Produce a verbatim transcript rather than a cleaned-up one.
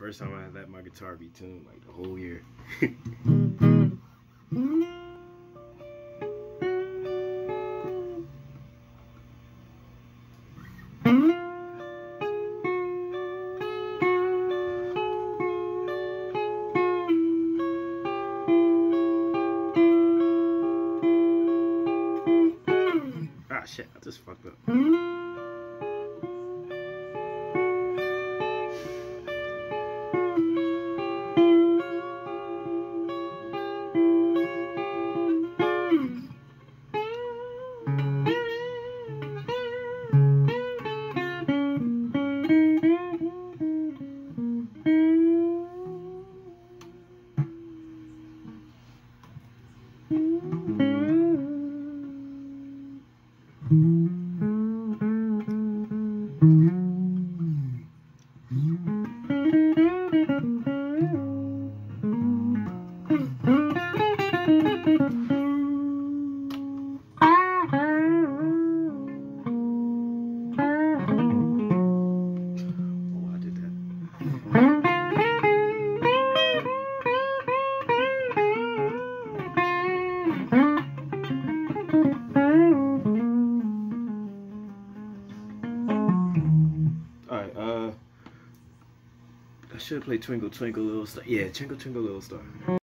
first time I let my guitar be tuned like the whole year. Ah shit, I just fucked up. Alright, uh, I should play Twinkle Twinkle Little Star. Yeah, Twinkle Twinkle Little Star.